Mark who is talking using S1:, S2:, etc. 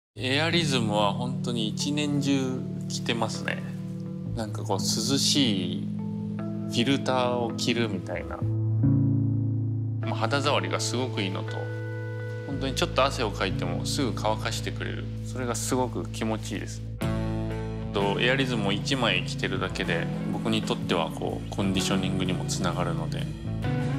S1: エアリズムは本当に一年中着てますね。なんかこう涼しいフィルターを着るみたいな、肌触りがすごくいいのと、本当にちょっと汗をかいてもすぐ乾かしてくれる、それがすごく気持ちいいですね。エアリズムを1枚着てるだけで僕にとってはこうコンディショニングにもつながるので、